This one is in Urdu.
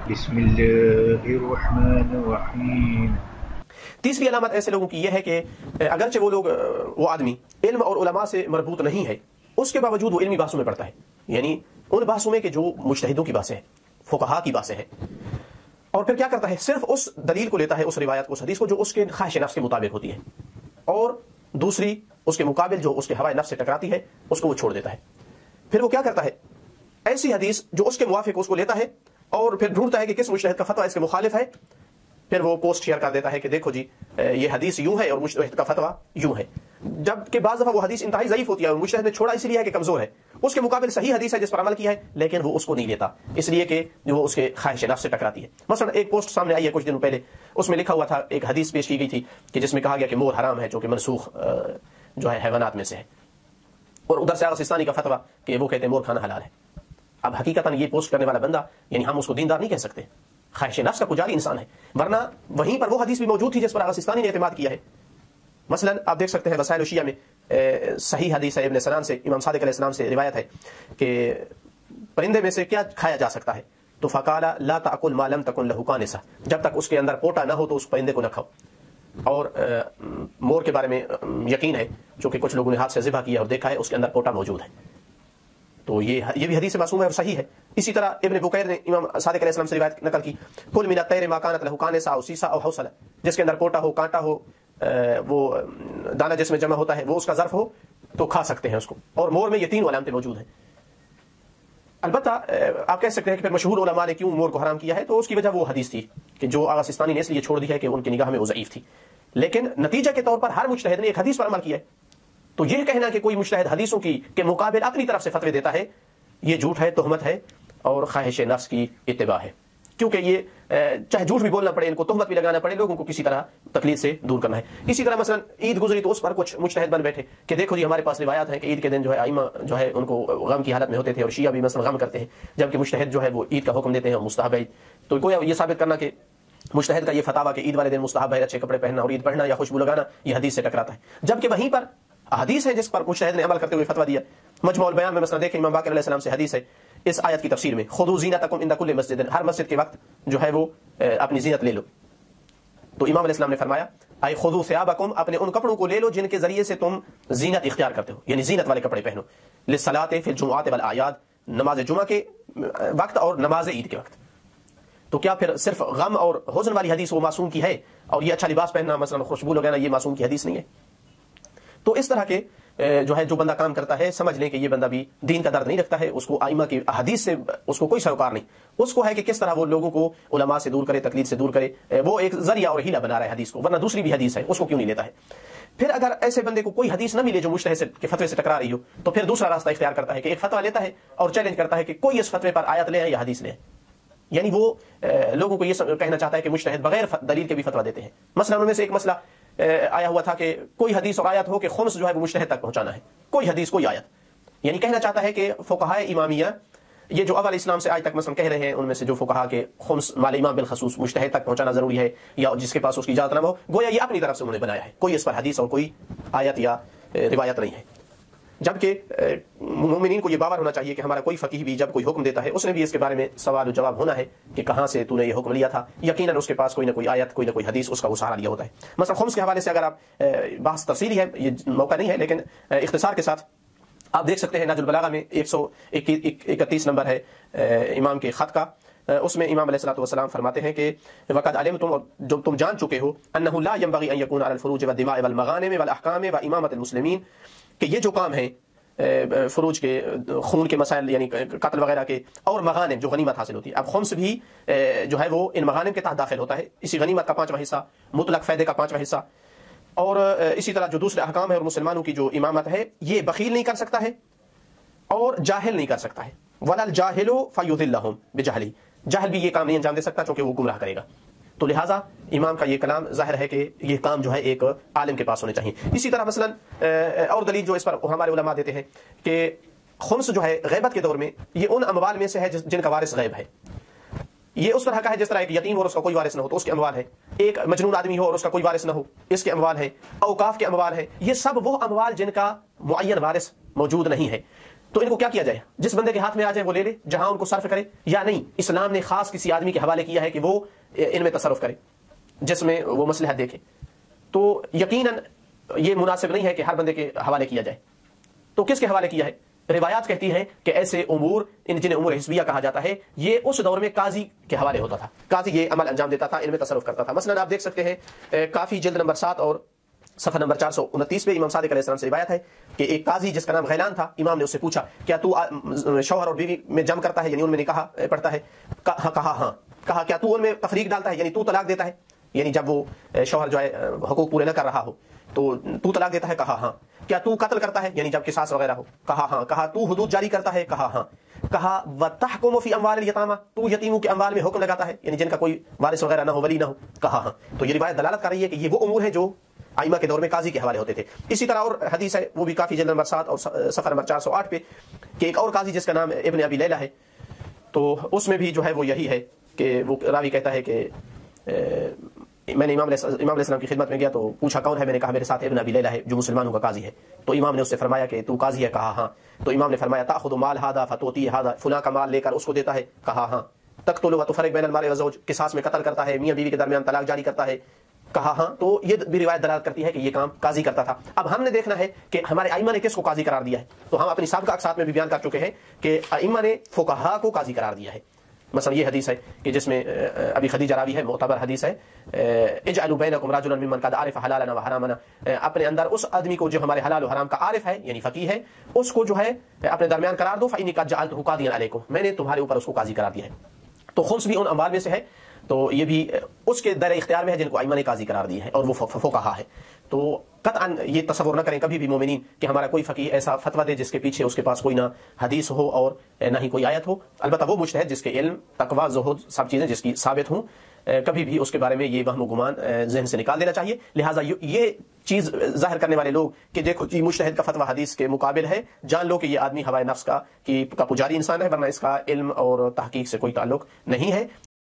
بسم اللہ الرحمن الرحیم۔ تیسری علامت ایسے لوگوں کی یہ ہے کہ اگرچہ وہ آدمی علم اور علماء سے مربوط نہیں ہے، اس کے باوجود وہ علمی بحثوں میں پڑتا ہے، یعنی ان بحثوں میں کہ جو مجتہدوں کی باتیں ہیں، فقہاء کی باتیں ہیں، اور پھر کیا کرتا ہے، صرف اس دلیل کو لیتا ہے، اس روایت کو، اس حدیث کو جو اس کے خواہش نفس کے مطابق ہوتی ہے، اور دوسری اس کے مقابل جو اس کے ہوائے نفس سے ٹکراتی ہے اس کو وہ چھوڑ دیتا ہے۔ پھر وہ کیا کرتا ہے، ایسی حدیث جو اس کے موافق اس کو لیتا ہے اور پھر ڈھونڈتا ہے کہ کس مجتہد کا فتویٰ اس کے مخالف ہے، پھر وہ پوسٹ شیئر کر دیتا ہے کہ دیکھو جی یہ حدیث یوں ہے اور مجتہد کا فتویٰ یوں ہے، جبکہ بعض دفعہ وہ حدیث انتہائی ضعیف ہوتی ہے اور مجتہد نے چھوڑا اس لیے ہے کہ کمزور ہے، اس کے مقابل صحیح حدیث ہے جس پر عمل کیا ہے لیکن وہ اس کو نہیں لیتا اس لیے کہ جو وہ اس کے خواہش نفس سے ٹکراتی ہے۔ مثلا ایک پوسٹ سامنے آئی ہے کچھ دنوں پہلے، اس میں لکھا ہوا تھا، ایک حدیث پیش کی گئی تھی کہ جس میں کہا گیا کہ مور حرام ہے جو کہ منسوخ جو ہے حیوانات میں سے ہے، اور ادھر سے سستانی کا فتویٰ کہ وہ کہتے ہیں مور کھانا حلال ہے۔ اب حقیقتاً یہ پوسٹ کرنے والا بندہ یعنی ہم اس کو دیندار نہیں کہہ سکتے، خواہش نفس کا پجاری انسان ہے، ورنہ وہیں پر وہ حدیث بھی موجود تھی جس پر آغا سستانی نے اعتماد کیا ہے۔ مثلا آپ دیکھ سکتے ہیں وسائل الشیعہ میں صحیح حدیث ہے، ابن سنان سے، امام صادق علیہ السلام سے روایت ہے کہ پرندے میں سے کیا کھایا جا سکتا ہے، تو فقال لا تأکل ما لم تکن لہ کانسہ، جب تک اس کے اندر پوٹا نہ ہو تو اس پرندے کو نہ کھاؤ۔ اور مور کے بارے میں یقین ہے چونکہ کچھ لوگوں نے ہاتھ سے ذبح کیا اور دیکھا ہے اس کے اندر پوٹا موجود ہے، تو یہ بھی حدیث معصوم ہے اور صحیح ہے۔ اسی طرح ابن بکیر نے امام صادق علیہ السلام سے روایت نقل کی، کل من الطیر ما کانت لہ کانسہ او سیسہ او حوصلہ، جس کے اندر پوٹا ہو، کانٹا ہو، وہ دانہ جس میں جمع ہوتا ہے وہ اس کا ظرف ہو تو کھا سکتے ہیں اس کو، اور مور میں یہ تین علامتیں موجود ہیں۔ البتہ آپ کہہ سکتے ہیں کہ پھر مشہور علماء نے کیوں مور کو حرام کیا ہے، تو اس کی وجہ وہ حدیث تھی کہ جو آغا سستانی نے اس لیے چھوڑ دی ہے کہ ان کی نگاہ میں وہ ضعیف تھی، لیکن نتیجہ کے طور پر ہر مجتہد نے ایک حدیث پر عمل کیا ہے، تو یہ کہنا کہ کوئی مجتہد حدیثوں کے مقابل اپنی طرف سے فتوے دیتا ہے یہ جھوٹ ہے، تہمت ہے اور خواہش نفس کی اتباع ہے، کیونکہ یہ چاہے جھوٹ بھی بولنا پڑے، ان کو تہمت بھی لگانا پڑے، لوگوں کو کسی طرح تقلید سے دور کرنا ہے۔ اسی طرح مثلا عید گزری تو اس پر کچھ مجتہد بن بیٹھے کہ دیکھو جی ہمارے پاس روایات ہیں کہ عید کے دن جو ہے ائمہ جو ہے ان کو غم کی حالت میں ہوتے تھے، اور شیعہ بھی مثلا غم کرتے ہیں، جبکہ مجتہد جو ہے وہ عید کا حکم دیتے ہیں اور مستحب ہے، تو کوئی یہ ثابت کرنا کہ مجتہد کا یہ فتاویٰ کہ عید والے دن مستحب ہے اچھے کپڑے پہننا اور عید پڑھنا یا خوشبو لگانا، یہ حدیث سے ٹکراتا ہے، جبکہ وہیں پر حدیث ہے جس پر مجتہد نے عمل کرتے ہوئے فتویٰ دیا۔ مجموع البیان میں مثلا دیکھیں امام باقر علیہ السلام سے حدیث ہے اس آیت کی تفسیر میں، خذوا زینتکم عند کل مسجد، ہر مسجد کے وقت جو ہے وہ اپنی زینت لے لو، تو امام علیہ السلام نے فرمایا اے خذوا ثیابکم، اپنے ان کپڑوں کو لے لو جن کے ذریعے سے تم زینت اختیار کرتے ہو، یعنی زینت والے کپڑے پہنو، للصلاۃ فی الجمعۃ والاعیاد، نماز جمعہ کے وقت اور نماز عید کے وقت۔ تو کیا پھر صرف غم اور حزن والی حدیث وہ معصوم کی ہے، اور یہ اچھا لباس پہننا مثلا خوشبو لگانا یہ معصوم کی حدیث نہیں ہے؟ تو اس طرح کے جو ہے جو بندہ کام کرتا ہے سمجھ لیں کہ یہ بندہ بھی دین کا درد نہیں رکھتا ہے، اس کو ائمہ کی حدیث سے اس کو کوئی سروکار نہیں، اس کو ہے کہ کس طرح وہ لوگوں کو علماء سے دور کرے، تقلید سے دور کرے، وہ ایک ذریعہ اور ہیلہ بنا رہا ہے حدیث کو، ورنہ دوسری بھی حدیث ہے اس کو کیوں نہیں لیتا ہے۔ پھر اگر ایسے بندے کو کوئی حدیث نہ ملے جو مجتہد کے فتوے سے ٹکرا رہی ہو، تو پھر دوسرا راستہ اختیار کرتا ہے کہ ایک فتویٰ لیتا ہے اور چیلنج کرتا ہے کہ کوئی اس فتوے پر آیت لے آئے یا حدیث لے آئے، یعنی وہ لوگوں کو یہ کہنا چاہتا ہے کہ مجتہد بغیر دلیل کے بھی فتویٰ دیتے ہیں۔ مثلا ان میں سے ایک مسئلہ آیا ہوا تھا کہ کوئی حدیث اور آیت ہو کہ خمس جو ہے وہ مجتہد تک پہنچانا ہے، کوئی حدیث کوئی آیت، یعنی کہنا چاہتا ہے کہ فقہائے امامیہ یہ جو اول اسلام سے آج تک مثلا کہہ رہے ہیں، ان میں سے جو فقہا کے خمس مال امام بالخصوص مجتہد تک پہنچانا ضروری ہے، یا جس کے پاس اس کی اجازت نہ ہو، گویا یہ اپنی طرف سے انہوں نے بنایا ہے، کوئی اس پر حدیث اور کوئی آیت یا روایت نہیں ہے، جبکہ مومنین کو یہ باور ہونا چاہیے کہ ہمارا کوئی فقیہ بھی جب کوئی حکم دیتا ہے اس نے بھی اس کے بارے میں سوال و جواب ہونا ہے کہ کہاں سے تو نے یہ حکم لیا تھا، یقیناً اس کے پاس کوئی نہ کوئی آیت کوئی نہ کوئی حدیث اس کا وہ سہارا لیا ہوتا ہے۔ مثلا خمس کے حوالے سے اگر آپ بحث تفصیلی ہے، یہ موقع نہیں ہے، لیکن اختصار کے ساتھ آپ دیکھ سکتے ہیں نہج البلاغہ میں 131 نمبر ہے امام کے خط کا، اس میں امام علیہ الصلوۃ والسلام فرماتے ہیں کہ وقد علمتم، اور جو تم جان چکے ہو، انه لا ينبغي ان يكون على الفروج والدماء والمغانم والاحکام وامامۃ المسلمین، کہ یہ جو کام ہے فروج کے خون کے مسائل یعنی قتل وغیرہ کے، اور مغانم جو غنیمت حاصل ہوتی ہے، اب خمس بھی جو ہے وہ ان مغانم کے تحت داخل ہوتا ہے، اسی غنیمت کا 5واں حصہ، مطلق فائدے کا 5واں حصہ، اور اسی طرح جو دوسرے احکام ہے اور مسلمانوں کی جو امامت ہے یہ بخیل نہیں کر سکتا ہے اور جاہل نہیں کر سکتا ہے، ولا الجاہل فیضلهم بجہلی، جاہل بھی یہ کام نہیں انجام دے سکتا چونکہ وہ گمراہ کرے گا۔ تو لہٰذا امام کا یہ کلام ظاہر ہے کہ یہ کام جو ہے ایک عالم کے پاس ہونے چاہیے۔ اسی طرح مثلا اور دلیل جو اس پر ہمارے علماء دیتے ہیں کہ خمس جو ہے غیبت کے دور میں یہ ان اموال میں سے ہے جن کا وارث غیب ہے، یہ اس طرح کا ہے جس طرح ایک یتیم ہو اور اس کا کوئی وارث نہ ہو تو اس کے اموال ہے، ایک مجنون آدمی ہو اور اس کا کوئی وارث نہ ہو اس کے اموال ہے، اوقاف کے اموال ہیں، یہ سب وہ اموال جن کا معین وارث موجود نہیں ہے، تو ان کو کیا کیا جائے؟ جس بندے کے ہاتھ میں آ جائے وہ لے لے، جہاں ان کو صرف کرے، یا نہیں اسلام نے خاص کسی آدمی کے حوالے کیا ہے کہ وہ ان میں تصرف کرے جس میں وہ مصلحت دیکھے؟ تو یقیناً یہ مناسب نہیں ہے کہ ہر بندے کے حوالے کیا جائے. تو کس کے حوالے کیا ہے؟ روایات کہتی ہیں کہ ایسے امور جنہیں امور حزبیہ کہا جاتا ہے، یہ اس دور میں قاضی کے حوالے ہوتا تھا. قاضی یہ عمل انجام دیتا تھا، ان میں تصرف کرتا تھا. مثلا آپ دیکھ سکتے ہیں کافی جلد نمبر 7 اور صفحہ نمبر 429 پہ امام صادق علیہ السلام سے روایت ہے کہ ایک قاضی جس کا نام غیلان تھا، امام نے اس سے پوچھا کیا تو شوہر اور بیوی میں جم کرتا ہے، یعنی ان میں نکاح پڑھتا ہے؟ کہا ہاں. کہا کیا تو ان میں تفریق ڈالتا ہے، یعنی تو طلاق دیتا ہے، یعنی جب وہ شوہر جو ہے حقوق پورے نہ کر رہا ہو تو طلاق دیتا ہے؟ کہا ہاں. کیا تو قتل کرتا ہے، یعنی جب قصاص وغیرہ ہو؟ کہا ہاں. کہا تو حدود جاری کرتا ہے؟ کہا ہاں. کہا وتحکم فی اموال الیتامى، تو یتیموں کے اموال میں حکم لگاتا ہے، یعنی جن کا کوئی وارث وغیرہ نہ ہو، ولی نہ ہو؟ کہا ہاں. تو یہ روایت دلالت کر رہی ہے کہ یہ وہ امور ہیں جو ائمہ کے دور میں قاضی کے حوالے ہوتے تھے. اسی طرح اور حدیث ہے، وہ بھی کافی جلد نمبر 7 اور صفحہ نمبر 408 پہ، کہ ایک اور قاضی جس کا نام ابن ابی لیلہ ہے، تو اس میں بھی جو ہے وہ یہی ہے کہ وہ راوی کہتا ہے کہ میں نے امام علیہ السلام کی خدمت میں گیا تو پوچھا کون ہے؟ میں نے کہا میرے ساتھ ابن ابی لیلہ ہے جو مسلمانوں کا قاضی ہے. تو امام نے اس سے فرمایا کہ تو قاضی ہے؟ کہا ہاں. تو امام نے فرمایا تاخذ مال هذا فتؤتي هذا، فلاں کا مال لے کر اس کو دیتا ہے؟ کہا ہاں. تقتل وتفرق بین المرء والزوج، قصاص میں قتل کرتا ہے، میاں بیوی کے درمیان طلاق جاری کرتا ہے؟ کہا ہاں. تو یہ بھی روایت دلالت کرتی ہے کہ یہ کام قاضی کرتا تھا. اب ہم نے دیکھنا ہے کہ ہمارے ائمہ نے کس کو قاضی قرار دیا ہے. تو ہم اپنی سابقہ اقساط میں بھی بیان کر چکے ہیں کہ ائمہ نے فقہاء کو قاضی قرار دیا ہے. مثلا یہ حدیث ہے کہ جس میں ابھی خدیجہ راوی ہے، معتبر حدیث ہے، اجعلوا بینکم رجلا ممن قد عرف حلالنا وحرامنا، اپنے اندر اس آدمی کو جو ہمارے حلال و حرام کا عارف ہے، یعنی فقیہ ہے، اس کو جو ہے اپنے درمیان قرار دو. فإنی قد جعلته قاضیا علیکم، میں نے تمہارے اوپر اس کو قاضی قرار دیا ہے. تو خمس بھی ان اموال میں سے ہے، تو یہ بھی اس کے در اختیار میں ہے جن کو ائمہ نے قاضی قرار دی ہے، اور وہ فقہاء ہے. تو قطعا یہ تصور نہ کریں کبھی بھی مومنین کہ ہمارا کوئی فقیہ ایسا فتویٰ دے جس کے پیچھے اس کے پاس کوئی نہ حدیث ہو اور نہ ہی کوئی آیت ہو. البتہ وہ مجتہد جس کے علم، تقویٰ، زہد، سب چیزیں جس کی ثابت ہوں، کبھی بھی اس کے بارے میں یہ وہم و گمان ذہن سے نکال دینا چاہیے. لہٰذا یہ چیز ظاہر کرنے والے لوگ کہ دیکھو جی مجتہد کا فتویٰ حدیث کے مقابل ہے، جان لو کہ یہ آدمی ہوائے نفس کا پجاری انسان ہے، ورنہ اس کا علم اور تحقیق سے کوئی تعلق نہیں ہے.